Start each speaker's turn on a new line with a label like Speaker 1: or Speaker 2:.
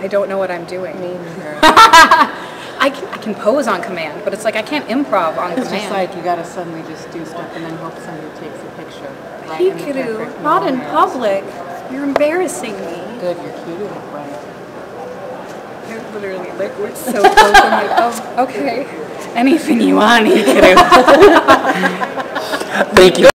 Speaker 1: I don't know what I'm doing.
Speaker 2: Me neither.
Speaker 1: I can pose on command, but it's like I can't improv on
Speaker 2: It's
Speaker 1: command.
Speaker 2: just like you gotta suddenly just do stuff and then hope somebody takes a picture. Right in the
Speaker 1: Hikaru,
Speaker 2: perfect
Speaker 1: not in
Speaker 2: moment.
Speaker 1: public. You're embarrassing me.
Speaker 2: Good, you're cute in front.
Speaker 1: You're literally like, we're so close. I'm like, oh, okay. Anything you want, Hikaru.
Speaker 3: Thank you.